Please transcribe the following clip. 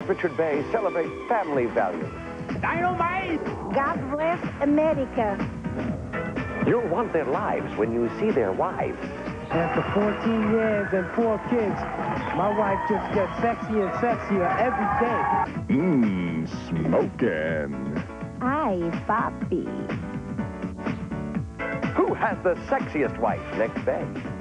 Richard Bey celebrate family values. Dynamite! God bless America. You'll want their lives when you see their wives. After 14 years and 4 kids, my wife just gets sexier and sexier every day. Smoking. Ay, papi. Who has the sexiest wife next day?